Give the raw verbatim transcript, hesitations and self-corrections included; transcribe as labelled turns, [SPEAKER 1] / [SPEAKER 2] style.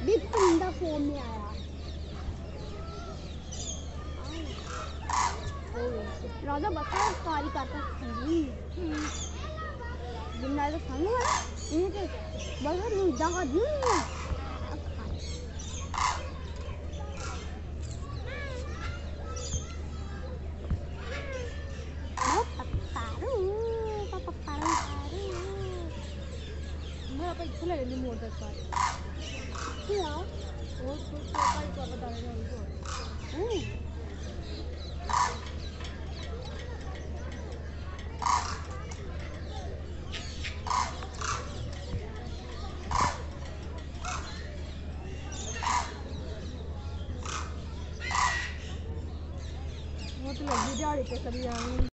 [SPEAKER 1] Big पिंडा form में आया। राजा बता कारी करता नहीं जिन्ना तो खाने वाला ये तो बस नहीं जगह नहीं है। पापा पारू पारू मैं अपन खुले नहीं मोड़ सकता क्या वो तो पापा को बता रहे हैं उनको वो तो लगी जा रही है कभी